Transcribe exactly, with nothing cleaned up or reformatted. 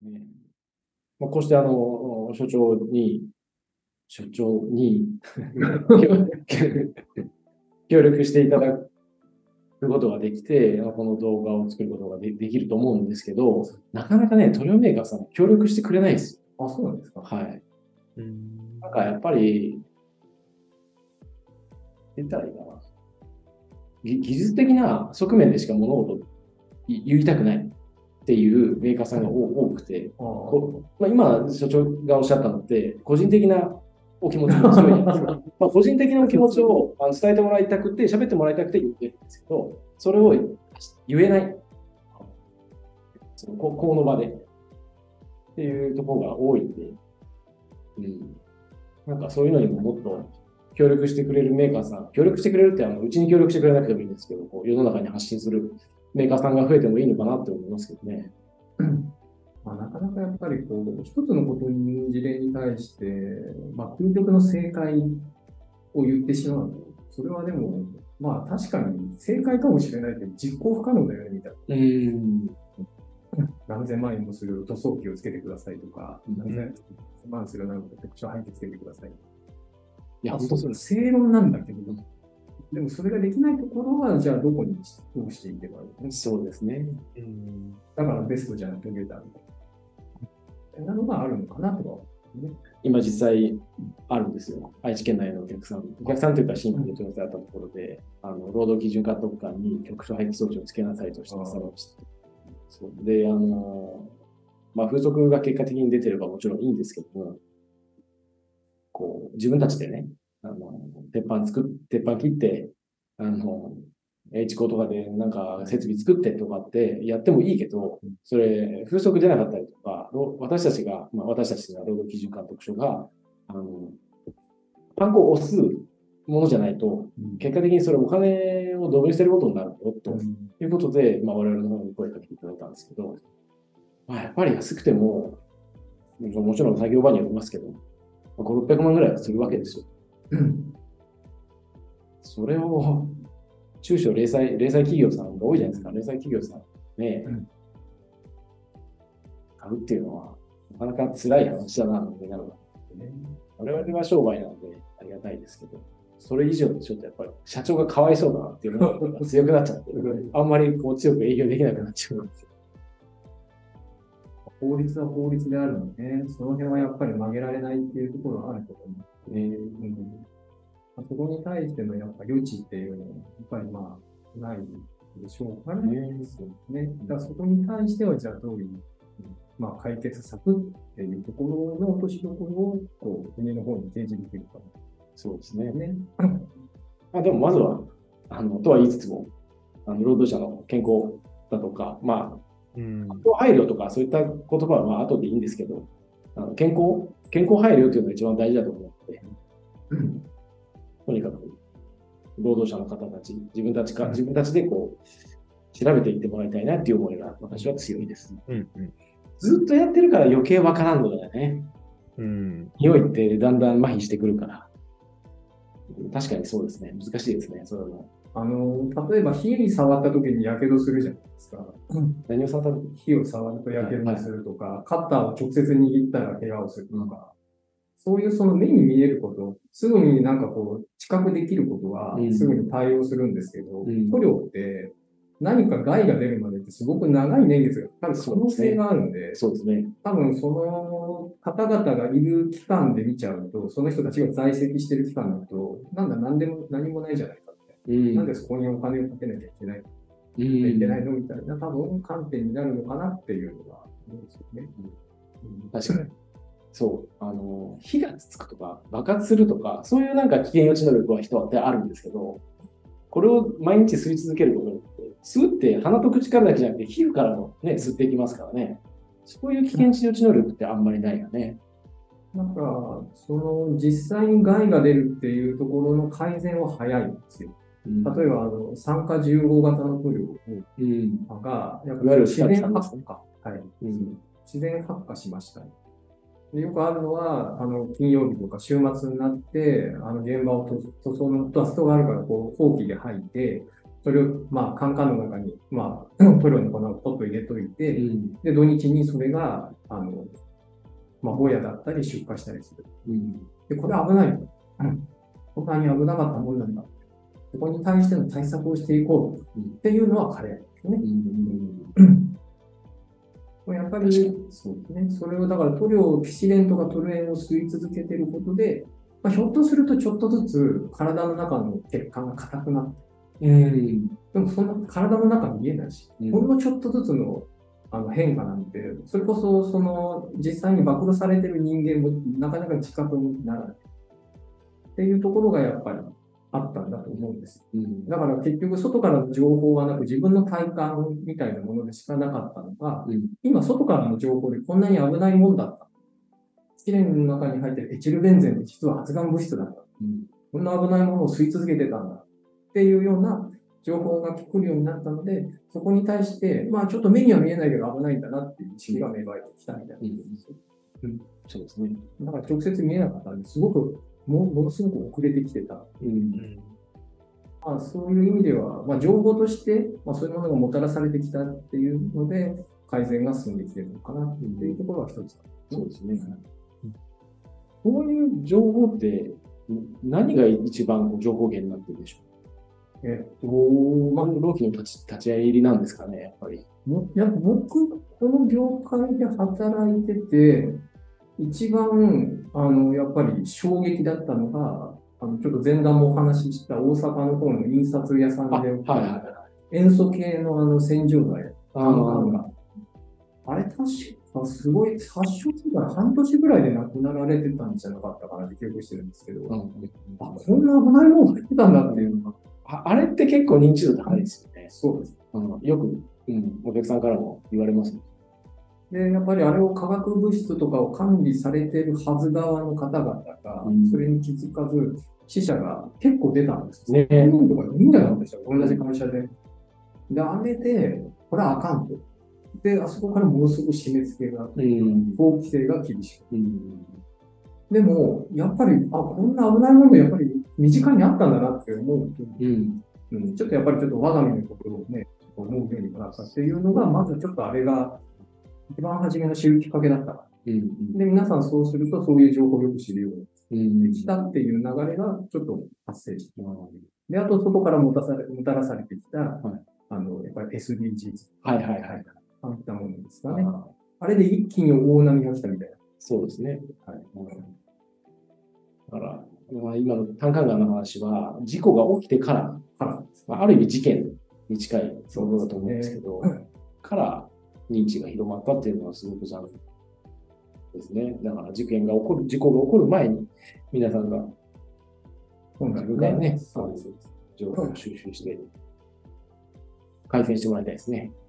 ね。まあ、こうしてあの、所長に、所長に協力していただくことができて、この動画を作ることがでできると思うんですけど、なかなかね、塗料メーカーさん協力してくれないんですよ。 あ、そうなんですか。 はい。 うん。 なんかやっぱり、言ったらいいかな。ぎ技術的な側面でしか物事を言いたくないっていうメーカーさんが多くて、こまあ、今、所長がおっしゃったのって、個人的なお気持ちも強いじゃないですか。まあ、個人的なお気持ちをあの伝えてもらいたくて、喋ってもらいたくて言ってるんですけど、それを言えない。そのここの場で。っていうところが多いんで、うん。なんかそういうのにももっと協力してくれるメーカーさん、協力してくれるってあのうちに協力してくれなくてもいいんですけど、こう世の中に発信するメーカーさんが増えてもいいのかなって思いますけどね。 まあ、なかなかやっぱりこう、一つのことに、事例に対して、まあ、究極の正解を言ってしまうと、それはでも、まあ確かに正解かもしれないけど、実行不可能だよね、みたいな。 うん。 何千万円もする塗装機をつけてくださいとか、 うん、 何千万するなんか特殊排気つけてください。 いや、本当そうです。 正論なんだけど、でもそれができないところは、じゃあどこにどうしていけばいいの？ そうですね。 うん。 だからベストじゃなくてベターみたいなのがあるのかなとか、ね。 今実際あるんですよ。愛知県内のお客さん。お客さんというか新規で調整あったところで、あの労働基準監督官に局所排気装置をつけなさいとしてそのそうで、あの、まあ、風速が結果的に出てればもちろんいいんですけども、こう、自分たちでね、あの、鉄板作っ、鉄板切って、あの、H コとかでなんか設備作ってとかってやってもいいけど、それ、風速出なかったりとか、私たちが、まあ私たちが労働基準監督署が、あの、パン粉を押すものじゃないと、結果的にそれお金をドブにしてることになるよ、ということで、まあ我々の方に声かけていただいたんですけど、まあやっぱり安くても、もちろん作業場によりますけど、ご、ろっぴゃくまんぐらいはするわけですよ。うん、それを、中小零細、零細企業さんが多いじゃないですか。零細企業さんね、うん、買うっていうのは、なかなか辛い話だな、となるわけですね。我々は商売なのでありがたいですけど、それ以上にちょっとやっぱり社長がかわいそうだなっていうのが強くなっちゃって、あんまりこう強く営業できなくなっちゃうんですよ。 法律は法律であるので、ね、その辺はやっぱり曲げられないっていうところはあると思うんですね。うん、そこに対してのやっぱ余地っていうのは、やっぱりまあ、ないでしょうからね。ね。だからそこに対しては、じゃあどういう、まあ、解決策っていうところの落としどころを、こう、国の方に提示できるか。 そうですね。ねまあでもまずは、あの、とは言いつつも、あの労働者の健康だとか、まあ、うん、配慮とかそういった言葉はまあ後でいいんですけど、あの健康、健康配慮というのが一番大事だと思うので、うん、とにかく労働者の方たち、自分たちか、自分たちでこう調べていってもらいたいなっていう思いが私は強いです。うんうん、ずっとやってるから余計わからんのだよね。うん、匂いってだんだん麻痺してくるから。確かにそうですね。難しいですね。それも。 あの、例えば火に触った時に火傷するじゃないですか。 うん、何を触った時？ 火を触ると火傷にするとか、はいはい、カッターを直接握ったら怪我をするとか、うん、そういうその目に見えること、すぐになんかこう、知覚できることはすぐに対応するんですけど、うん、塗料って何か害が出るまでってすごく長い年月がかかる可能性があるんで、 そうですね。 多分その方々がいる期間で見ちゃうと、その人たちが在籍してる期間だと、なんだ何でも何もないじゃないかって。うん、なんでそこにお金をかけなきゃいけない、うん、いけないのみたいな、多分観点になるのかなっていうのが思うんですよね。 うん、確かに。そう。あの、火がつくとか、爆発するとか、そういうなんか危険予知能力は人ってあるんですけど、これを毎日吸い続けることによって、吸うって鼻と口からだけじゃなくて、皮膚からもね、吸っていきますからね。そういう危険予知能力ってあんまりないよね。 なんか、その実際に害が出るっていうところの改善は早いんですよ。うん、例えば、あの酸化じゅうご型の塗料が、やっぱり自然発火、はいうん、自然発火しました、ね。でよくあるのは、あの金曜日とか週末になって、あの現場を塗装のダストがあるからこう、ほうきで吐いて、 それを、まあ、カンカンの中に、まあ、塗料の粉をポッと入れといて、 うん。 で、土日にそれが、あの、まあ、ぼやだったり出荷したりする。 うん。 で、これ危ないと。うんこんなに危なかったもんなんだ。そこに対しての対策をしていこうっていうのは彼ですね。 うん。 やっぱり、そうですね。それを、だから塗料を、キシレンとかトルエンを吸い続けていることで、まあ、ひょっとするとちょっとずつ体の中の血管が硬くなって、 うん。 でもそんな体の中見えないし、 うんほんのちょっとずつのあの変化なんて、それこそその実際に暴露されてる人間もなかなか自覚にならないっていうところがやっぱりあったんだと思うんです。 うん。 だから結局外からの情報がなく自分の体感みたいなものでしかなかったのが、 うん。 今外からの情報でこんなに危ないもんだった。スキレンの中に入ってるエチルベンゼンって実は発がん物質だった。 うん。 こんな危ないものを吸い続けてたんだっていうような情報が来るようになったので、そこに対して、まあちょっと目には見えないけど危ないんだなっていう意識が芽生えてきたみたいなんですよ。 うん。そうですね。 だから直接見えなかったんですごくも、ものすごく遅れてきてた。 うん。 まあ、そういう意味では、まあ、情報として、まあ、そういうものがもたらされてきたっていうので、改善が進んできているのかなっていうところは一つ。 そうですね。こういう情報って何が一番こう情報源になってるでしょえう。どう、まあ、労基の立ち立ち会いなんですかね、やっぱり。 もいや僕、この業界で働いてて、一番、あの、やっぱり衝撃だったのが、あの、ちょっと前段もお話しした大阪の方の印刷屋さんあ、 で、 はいはい。 塩素系のあの洗浄剤、 あカンカンが。あれ確かすごい、発症してから半年ぐらいで亡くなられてたんじゃなかったかなって記憶してるんですけど、 うん、 あ、こんな危ないもの入ってたんだっていうのが。 ああれって結構認知度高いですよね。 そうです。 うん、よく、うん、お客さんからも言われますね。 で、やっぱりあれを化学物質とかを管理されてるはず側の方々が、それに気づかず、死者が結構出たんですね。 さんにんとかよにんじゃなかったでしたよ、同じ会社で。で、あれで、これはあかんと。で、あそこからものすごく締め付けが、法規制が厳しく。 うんでも、やっぱり、あ、こんな危ないものやっぱり身近にあったんだなって思うと、 うんうん、ちょっとやっぱりちょっと我が身のことをね、思うようになったっていうのが、まずちょっとあれが一番初めの知るきっかけだった。 うん、 で、皆さんそうするとそういう情報をよく知るようにうん、 来たっていう流れがちょっと発生して、で、あと外からもたされもたらされてきた、はい、あの、やっぱり エスディージーズ。 はいはいはい。 ああいったものですかね。あ, あれで一気に大波が来たみたいな。 そうですね。はい。だから、まあ、今の単管がの話は、事故が起きてから、からまあ、ある意味事件に近いものだと思うんですけど、ね、から認知が広まったっていうのはすごく残念ですね。だから事件が起こる、事故が起こる前に、皆さんが、自分からね、そうです。情報を収集して、改善してもらいたいですね。